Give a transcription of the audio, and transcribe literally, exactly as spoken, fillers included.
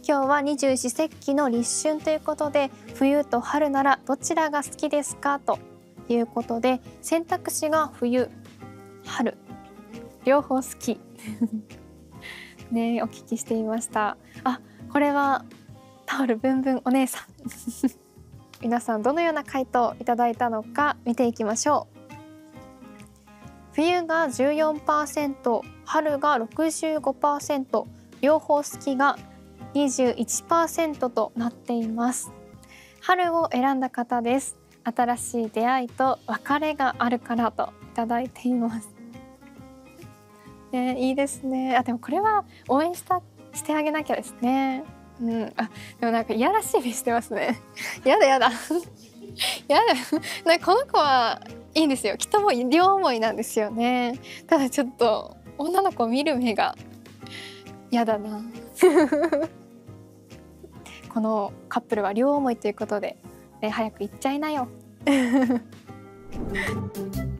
今日は二十四節気の立春ということで、冬と春ならどちらが好きですかということで、選択肢が冬、春両方好きね、お聞きしていました。あ、これはタオルブンブンお姉さん皆さんどのような回答いただいたのか見ていきましょう。冬が じゅうよんパーセント、春が ろくじゅうごパーセント、両方好きが にじゅういちパーセント となっています。春を選んだ方です。新しい出会いと別れがあるからといただいています。ね、いいですね。あ、でもこれは応援したしてあげなきゃですね。うん、あ、でもなんかいやらしい目してますね。やだやだやだ。なんかこの子はいいんですよ。きっともう両思いなんですよね。ただちょっと女の子を見る目がやだな。このカップルは両思いということで、ね、早く行っちゃいなよ。